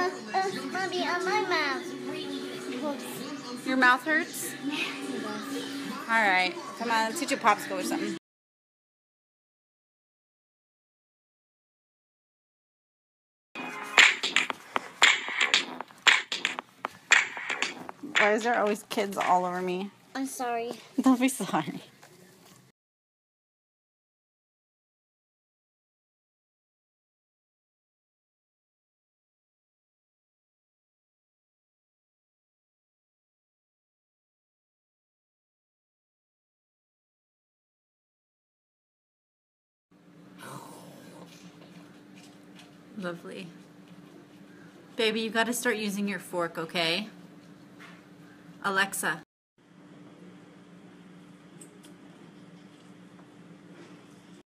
Mommy, on my mouth. Your mouth hurts? Alright, come on, let's get you a popsicle or something. Why is there always kids all over me? I'm sorry. Don't be sorry. Lovely. Baby, you gotta start using your fork, okay? Alexa.